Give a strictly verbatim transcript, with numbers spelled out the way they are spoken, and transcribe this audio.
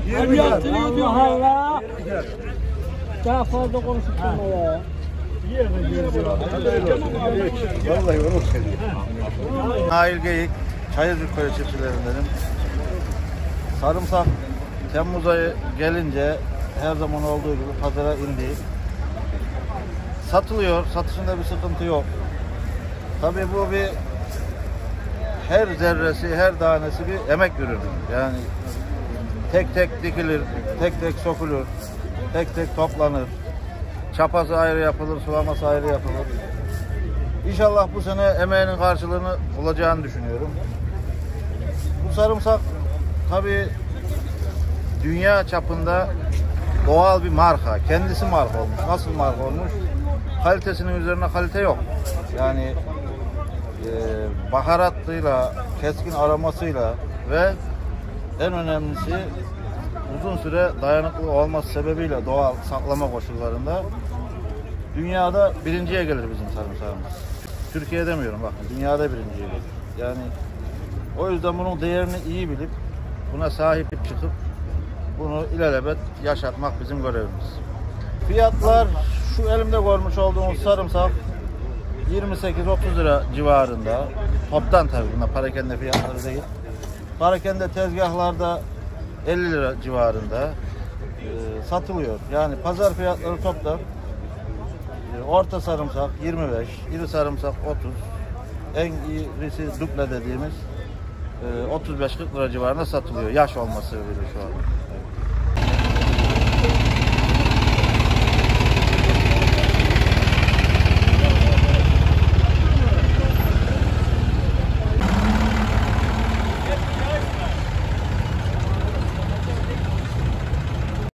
yirmi Allah Allah. Daha fazla konuşup durma ya. Vallahi onu söylüyorum. Nail Geyik, Çayırcık Köyü çiftçilerindenim. Sarımsak Temmuz ayı gelince her zaman olduğu gibi pazara indi. Satılıyor, satışında bir sıkıntı yok. Tabii bu bir her zerresi, her tanesi bir emek ürünü. Yani tek tek dikilir, tek tek sokulur, tek tek toplanır. Çapası ayrı yapılır, sulaması ayrı yapılır. İnşallah bu sene emeğinin karşılığını bulacağını düşünüyorum. Bu sarımsak tabii dünya çapında doğal bir marka. Kendisi marka olmuş. Nasıl marka olmuş? Kalitesinin üzerine kalite yok. Yani e, baharatıyla, keskin aromasıyla ve en önemlisi uzun süre dayanıklı olması sebebiyle doğal saklama koşullarında dünyada birinciye gelir bizim sarımsağımız. Türkiye demiyorum bakın, dünyada birinciye gelir. Yani o yüzden bunun değerini iyi bilip buna sahip çıkıp bunu ilelebet yaşatmak bizim görevimiz. Fiyatlar şu elimde görmüş olduğumuz sarımsak yirmi sekiz otuz lira civarında. Toptan tabii, bunlar parakende fiyatları değil. Parakende tezgahlarda elli lira civarında e, satılıyor. Yani pazar fiyatları toptan e, orta sarımsak yirmi beş, iri sarımsak otuz, en iyisi duple dediğimiz e, otuz beş kırk lira civarında satılıyor. Yaş olması öyle şu an. Evet.